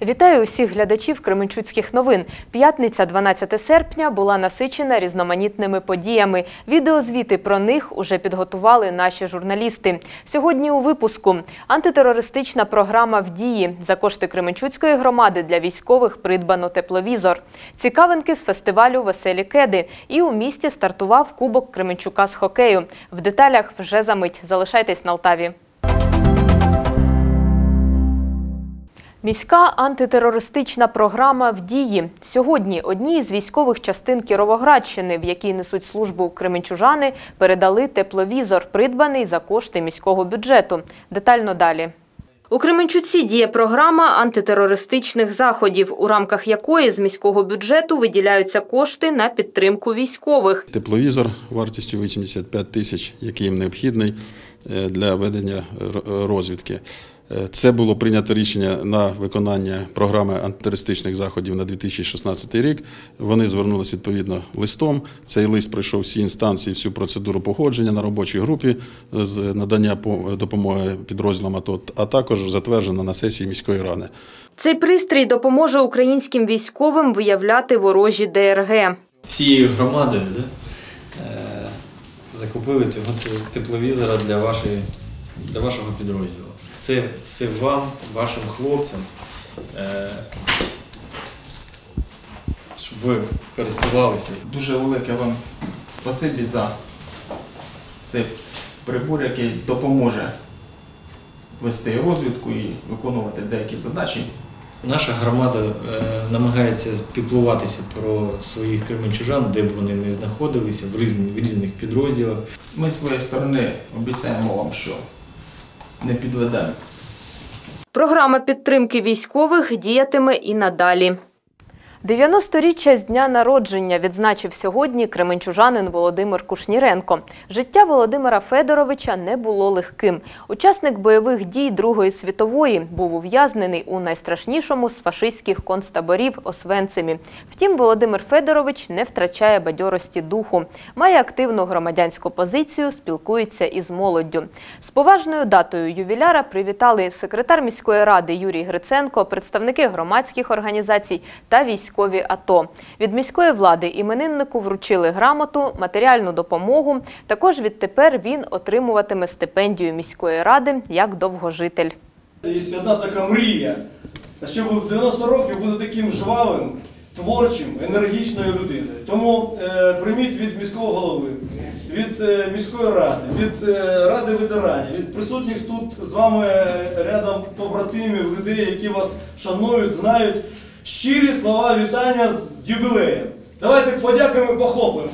Вітаю усіх глядачів Кременчуцьких новин. П'ятниця, 12 серпня, була насичена різноманітними подіями. Відеозвіти про них уже підготували наші журналісти. Сьогодні у випуску. Антитерористична програма в дії. За кошти Кременчуцької громади для військових придбано тепловізор. Цікавинки з фестивалю «Веселі кеди». І у місті стартував Кубок Кременчука з хокею. В деталях вже за мить. Залишайтесь на Алтаві. Міська антитерористична програма в дії. Сьогодні одній з військових частин Кіровоградщини, в якій несуть службу кременчужани, передали тепловізор, придбаний за кошти міського бюджету. Детально далі. У Кременчуці діє програма антитерористичних заходів, у рамках якої з міського бюджету виділяються кошти на підтримку військових. Тепловізор вартістю 85 тисяч, який їм необхідний для ведення розвідки. Це було прийнято рішення на виконання програми антитерористичних заходів на 2016 рік. Вони звернулися відповідно листом. Цей лист пройшов всі інстанції, всю процедуру погодження на робочій групі з надання допомоги підрозділам АТО, а також затверджено на сесії міської ради. Цей пристрій допоможе українським військовим виявляти ворожі ДРГ. Всією громадою закупили цього тепловізора для вашого підрозділу. Це все вам, вашим хлопцям, щоб ви користувалися. Дуже велике вам спасибі за цей прибор, який допоможе вести розвідку і виконувати деякі задачі. Наша громада намагається піклуватися про своїх кременчужан, де б вони не знаходилися, в різних підрозділах. Ми з своєї сторони обіцяємо вам, що не підведемо. Програма підтримки військових діятиме і надалі. 90-річчя з дня народження відзначив сьогодні кременчужанин Володимир Кушніренко. Життя Володимира Федоровича не було легким. Учасник бойових дій Другої світової був ув'язнений у найстрашнішому з фашистських концтаборів Освенцимі. Втім, Володимир Федорович не втрачає бадьорості духу. Має активну громадянську позицію, спілкується із молоддю. З поважною датою ювіляра привітали секретар міської ради Юрій Гриценко, представники громадських організацій та військові АТО. Від міської влади імениннику вручили грамоту, матеріальну допомогу. Також відтепер він отримуватиме стипендію міської ради як довгожитель. Є одна така мрія, щоб в 90 років бути таким жвавим, творчим, енергічною людиною. Тому прийміть від міського голови, від міської ради, від ради ветеранів, від присутніх тут з вами рядом побратимів, людей, які вас шанують, знають, щирі слова вітання з юбілеєм. Давайте подякуємо і похлопаємо.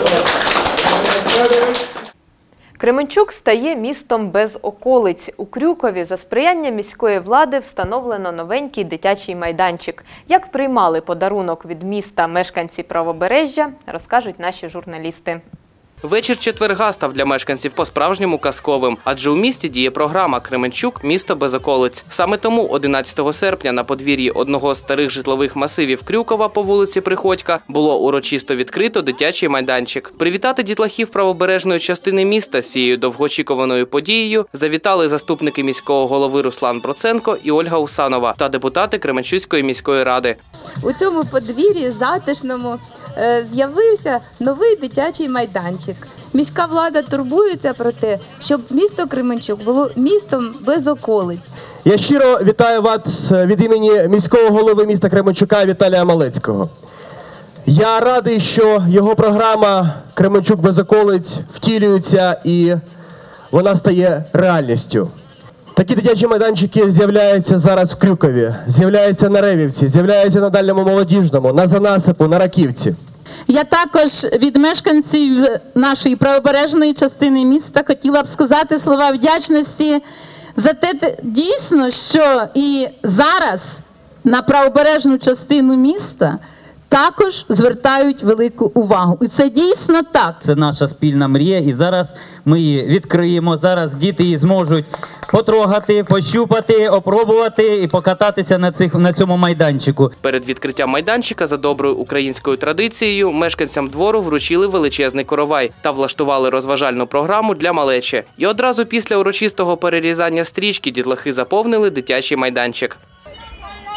Кременчук стає містом без околиць. У Крюкові за сприяння міської влади встановлено новенький дитячий майданчик. Як приймали подарунок від міста мешканці Правобережжя, розкажуть наші журналісти. Вечір четверга став для мешканців по-справжньому казковим, адже у місті діє програма «Кременчук – місто без околиць». Саме тому 11 серпня на подвір'ї одного з старих житлових масивів Крюкова по вулиці Приходька було урочисто відкрито дитячий майданчик. Привітати дітлахів правобережної частини міста з цією довгоочікуваною подією завітали заступники міського голови Руслан Проценко і Ольга Усанова та депутати Кременчуцької міської ради. У цьому подвір'ї затишному з'явився новий дитячий майданчик. Міська влада турбується про те, щоб місто Кременчук було містом без околиць. Я щиро вітаю вас від імені міського голови міста Кременчука Віталія Малецького. Я радий, що його програма «Кременчук без околиць» втілюється і вона стає реальністю. Такі дитячі майданчики з'являються зараз в Крюкові, з'являються на Ревівці, з'являються на Дальньому Молодіжному, на Занасипу, на Раківці. Я також від мешканців нашої правобережної частини міста хотіла б сказати слова вдячності за те дійсно, що і зараз на правобережну частину міста також звертають велику увагу. І це дійсно так. Це наша спільна мрія, і зараз ми її відкриємо. Зараз діти її зможуть потрогати, пощупати, опробувати і покататися на цьому майданчику. Перед відкриттям майданчика за доброю українською традицією мешканцям двору вручили величезний коровай та влаштували розважальну програму для малечі. І одразу після урочистого перерізання стрічки дітлахи заповнили дитячий майданчик.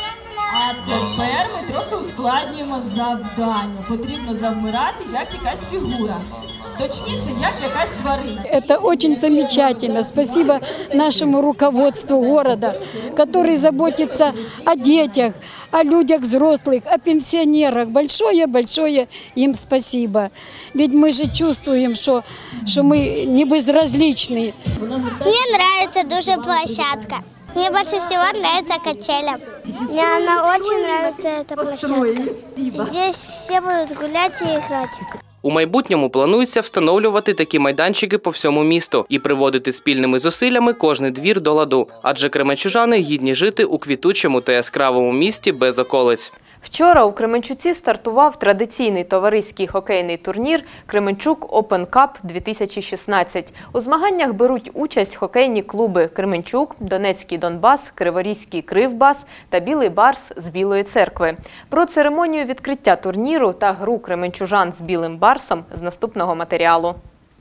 А тепер ми трохи ускладнюємо завдання. Потрібно завмирати, як якась фігура. Точніше, як якась тварина. Это очень замечательно. Спасибо нашему руководству города, который заботится о детях, о людях взрослых, о пенсионерах. Большое-большое им спасибо. Ведь мы же чувствуем, что мы не безразличны. Мне нравится дуже площадка. Мне больше всего нравится качеля. Мне она очень нравится, эта площадка. Здесь все будут гулять и играть. У майбутньому планується встановлювати такі майданчики по всьому місту і приводити спільними зусиллями кожний двір до ладу. Адже кременчужани гідні жити у квітучому та яскравому місті без околиць. Вчора у Кременчуці стартував традиційний товариський хокейний турнір «Кременчук Open Cup 2016». У змаганнях беруть участь хокейні клуби «Кременчук», «Донецький Донбас», «Криворізький Кривбас» та «Білий Барс» з Білої Церкви. Про церемонію відкриття турніру та гру кременчужан з Білим Барсом з наступного матеріалу.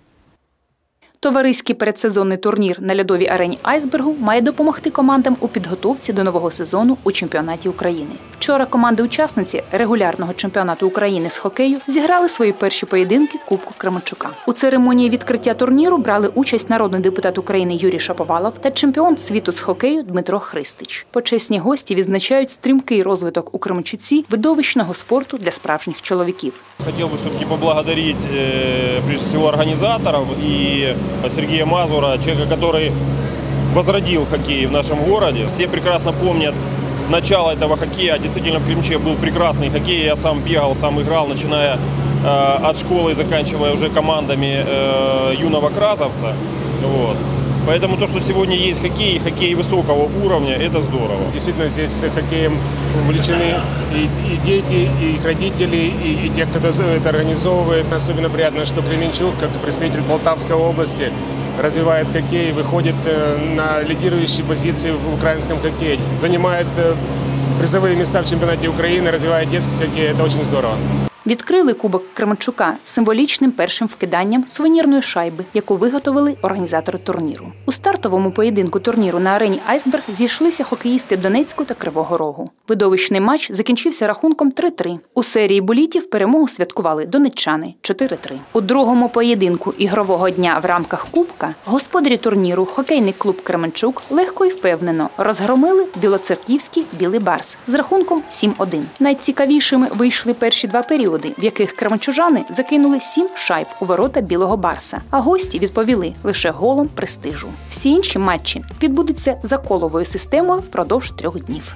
Товариський передсезонний турнір на льодовій арені «Айсбергу» має допомогти командам у підготовці до нового сезону у чемпіонаті України. Вчора команди-учасниці регулярного чемпіонату України з хокею зіграли свої перші поєдинки Кубку Кременчука. У церемонії відкриття турніру брали участь народний депутат України Юрій Шаповалов та чемпіон світу з хокею Дмитро Христич. Почесні гості відзначають стрімкий розвиток у Кременчуці видовищного спорту для справжніх чоловіків. Хотел бы все-таки поблагодарить прежде всего организаторов и Сергея Мазура, человека, который возродил хоккей в нашем городе. Все прекрасно помнят начало этого хоккея. Действительно, в Кременчуке был прекрасный хоккей. Я сам бегал, сам играл, начиная от школы и заканчивая уже командами юного красавца. Вот. Поэтому то, что сегодня есть хоккей, и хоккей высокого уровня, это здорово. Действительно, здесь хоккеем увлечены и дети, и их родители, и те, кто это организовывает. Особенно приятно, что Кременчук, как представитель Полтавской области, развивает хоккей, выходит на лидирующие позиции в украинском хоккее, занимает призовые места в чемпионате Украины, развивает детский хоккей. Это очень здорово. Відкрили Кубок Кременчука символічним першим вкиданням сувенірної шайби, яку виготовили організатори турніру. У стартовому поєдинку турніру на арені «Айсберг» зійшлися хокеїсти Донецьку та Кривого Рогу. Видовищний матч закінчився рахунком 3-3. У серії булітів перемогу святкували донеччани 4-3. У другому поєдинку ігрового дня в рамках Кубка господарі турніру хокейний клуб Кременчук легко і впевнено розгромили білоцерківський «Білий Барс» з рахунком 7-1. Найцікавішими вийшли перші два періоди, в яких кременчужани закинули 7 шайб у ворота Білого Барса, а гості відповіли лише голом престижу. Всі інші матчі відбудуться за коловою системою впродовж 3 днів.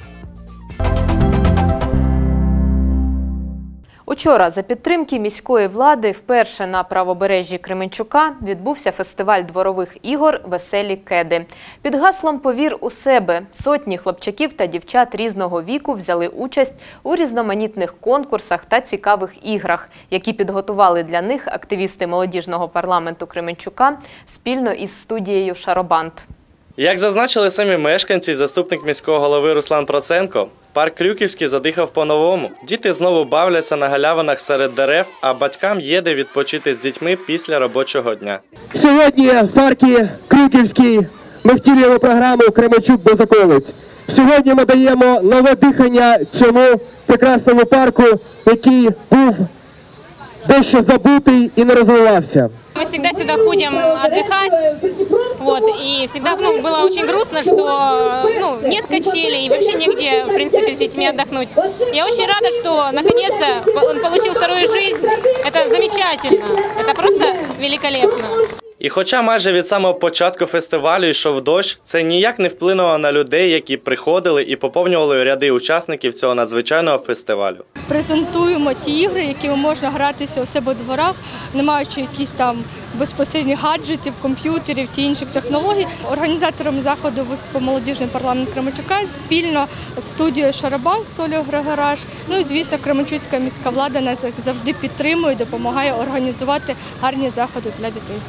Учора за підтримки міської влади вперше на правобережжі Кременчука відбувся фестиваль дворових ігор «Веселі кеди». Під гаслом «Повір у себе» сотні хлопчаків та дівчат різного віку взяли участь у різноманітних конкурсах та цікавих іграх, які підготували для них активісти молодіжного парламенту Кременчука спільно із студією «Шаробанд». Як зазначили самі мешканці, заступник міського голови Руслан Проценко, парк Крюківський задихав по-новому. Діти знову бавляться на галявинах серед дерев, а батькам є де відпочити з дітьми після робочого дня. Сьогодні в парку Крюківський ми втілюємо програму «Кременчук без околиць». Сьогодні ми даємо нове дихання цьому прекрасному парку, який був дещо забутый и не развивался. Мы всегда сюда ходим отдыхать, вот, и всегда было очень грустно, что нет качелей и вообще негде, в принципе, с детьми отдохнуть. Я очень рада, что наконец-то он получил вторую жизнь. Это замечательно, это просто великолепно. І хоча майже від самого початку фестивалю йшов дощ, це ніяк не вплинуло на людей, які приходили і поповнювали ряди учасників цього надзвичайного фестивалю. Презентуємо ті ігри, якими можна гратися у себе у дворах, не маючи якісь там безпосередніх гаджетів, комп'ютерів та інших технологій. Організатором заходу виступив молодіжний парламент Кременчука спільно з студією «Шаробанд» з Олею Григораш. Ну і, звісно, Кременчуцька міська влада нас завжди підтримує, допомагає організувати гарні заходи для дітей.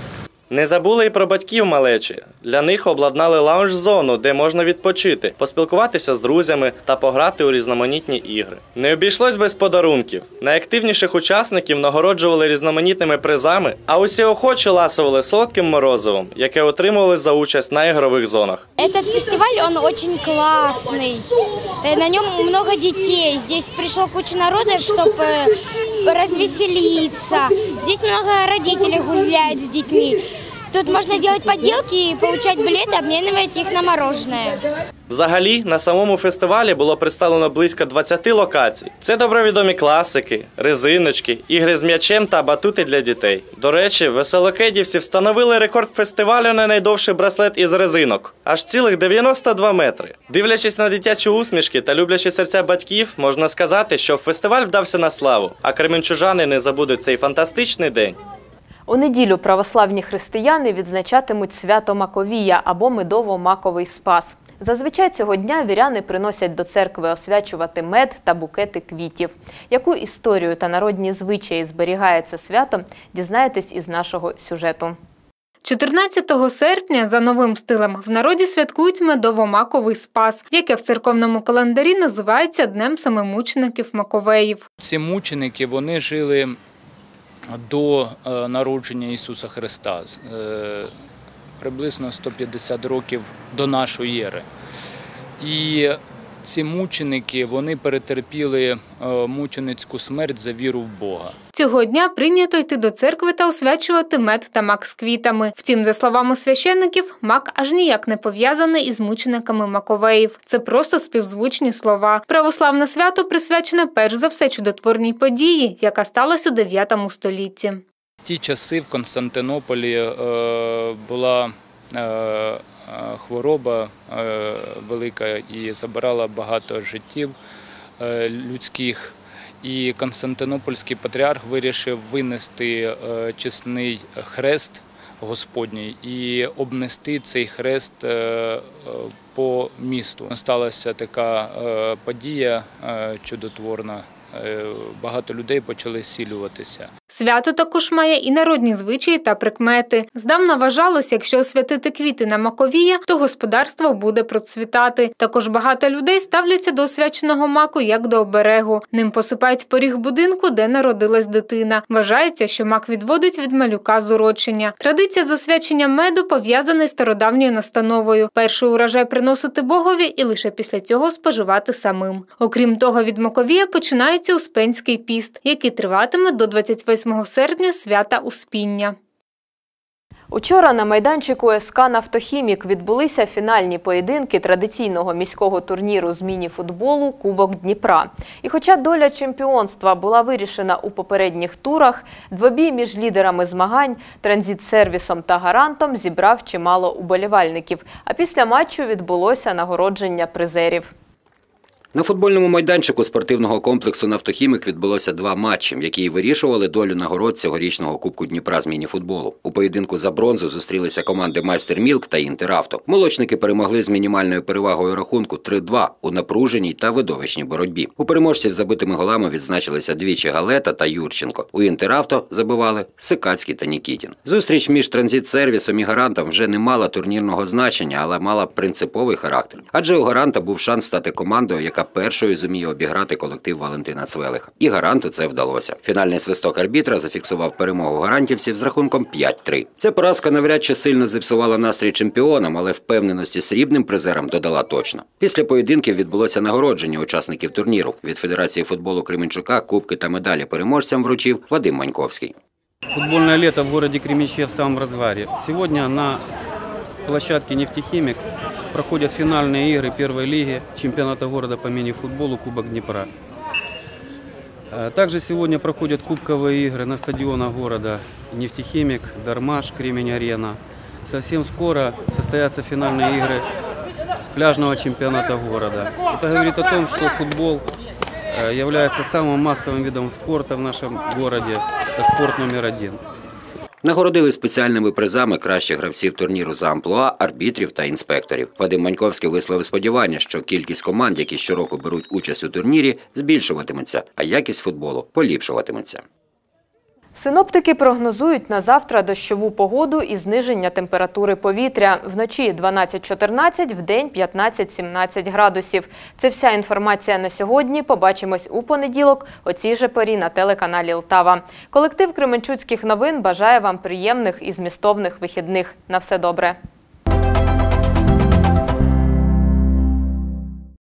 Не забули і про батьків малечі. Для них обладнали лаунж-зону, де можна відпочити, поспілкуватися з друзями та пограти у різноманітні ігри. Не обійшлось без подарунків. Найактивніших учасників нагороджували різноманітними призами, а усі охочі ласували солодким морозивом, яке отримували за участь на ігрових зонах. Этот фестиваль, он очень классный. На нем много детей. Здесь пришло куча народа, чтобы развеселиться. Здесь много родителей гуляют с детьми. Тут можно делать поделки, получать билеты, обменивать их на мороженое. Взагалі, на самому фестивалі було представлено близько 20 локацій. Це добровідомі класики, резиночки, ігри з м'ячем та батути для дітей. До речі, веселокедівці встановили рекорд фестивалю на найдовший браслет із резинок. Аж цілих 92 метри. Дивлячись на дитячі усмішки та люблячи серця батьків, можна сказати, що фестиваль вдався на славу, а кременчужани не забудуть цей фантастичний день. У неділю православні християни відзначатимуть свято Маковія або Медово-Маковий Спас. Зазвичай цього дня віряни приносять до церкви освячувати мед та букети квітів. Яку історію та народні звичаї зберігає це свято, дізнаєтесь із нашого сюжету. 14 серпня за новим стилем в народі святкують Медово-Маковий Спас, яке в церковному календарі називається Днем самомучеників Маковеїв. Ці мученики, вони жили до народження Ісуса Христа, приблизно 150 років до нашої ери. І ці мученики, вони перетерпіли мученицьку смерть за віру в Бога. Цього дня прийнято йти до церкви та освячувати мед та мак з квітами. Втім, за словами священників, мак аж ніяк не пов'язаний із мучениками Маковеїв. Це просто співзвучні слова. Православне свято присвячене перш за все чудотворній події, яка сталася у 9 столітті. В ті часи в Константинополі була хвороба велика і забирала багато життів людських. І Константинопольський патріарх вирішив винести чесний хрест Господній і обнести цей хрест по місту. Сталася така подія чудотворна. Багато людей почали зцілюватися. Свято також має і народні звичаї та прикмети. Здавна вважалося, якщо освятити квіти на Маковія, то господарство буде процвітати. Також багато людей ставляться до освяченого маку як до оберегу. Ним посипають поріг будинку, де народилась дитина. Вважається, що мак відводить від малюка зурочення. Традиція з освяченням меду пов'язана із стародавньою настановою. Перший урожай приносити Богові і лише після цього споживати самим. Окрім того, від Маковія починається Успенський піст, який триватиме до 28 серпня свята Успіння. Учора на майданчику СК «Нафтохімік» відбулися фінальні поєдинки традиційного міського турніру з міні-футболу «Кубок Дніпра». І хоча доля чемпіонства була вирішена у попередніх турах, двобій між лідерами змагань, «Транзит-сервісом» та «Гарантом» зібрав чимало уболівальників. А після матчу відбулося нагородження призерів. На футбольному майданчику спортивного комплексу «Нафтохімік» відбулося 2 матчі, які вирішували долю нагород цьогорічного Кубку Дніпра з міні-футболу. У поєдинку за бронзу зустрілися команди «Майстер Мілк» та «Інтеравто». Молочники перемогли з мінімальною перевагою рахунку 3-2 у напруженій та видовищній боротьбі. У переможців забитими голами відзначилися двічі Галета та Юрченко. У «Інтеравто» забивали Сикацький та Нікітін. Зустріч між «Транзит-сервісом» і «Гарантом» вже не мала турнірного значення, але мала принциповий характер. Адже у «Гаранта» був шанс стати командою, яка першою зуміє обіграти колектив Валентина Цвелиха. І «Гаранту» це вдалося. Фінальний свисток арбітра зафіксував перемогу гарантівців з рахунком 5-3. Ця поразка навряд чи сильно зіпсувала настрій чемпіонам, але впевненості срібним призерам додала точно. Після поєдинків відбулося нагородження учасників турніру. Від Федерації футболу Кременчука кубки та медалі переможцям вручив Вадим Маньковський. Футбольное лето в городе Кременчуге в самом разгаре. Сегодня на площадке «Нефтехимик» проходят финальные игры первой лиги чемпионата города по мини-футболу «Кубок Днепра». Также сегодня проходят кубковые игры на стадионах города «Нефтехимик», «Дармаш», «Кремень-арена». Совсем скоро состоятся финальные игры пляжного чемпионата города. Это говорит о том, что футбол является самым массовым видом спорта в нашем городе. Это спорт номер 1. Нагородили спеціальними призами кращих гравців турніру за амплуа, арбітрів та інспекторів. Вадим Маньковський висловив сподівання, що кількість команд, які щороку беруть участь у турнірі, збільшуватиметься, а якість футболу поліпшуватиметься. Синоптики прогнозують на завтра дощову погоду і зниження температури повітря. Вночі 12-14, вдень 15-17 градусів. Це вся інформація на сьогодні. Побачимось у понеділок о цій же порі на телеканалі Лтава. Колектив Кременчуцьких новин бажає вам приємних і змістовних вихідних. На все добре.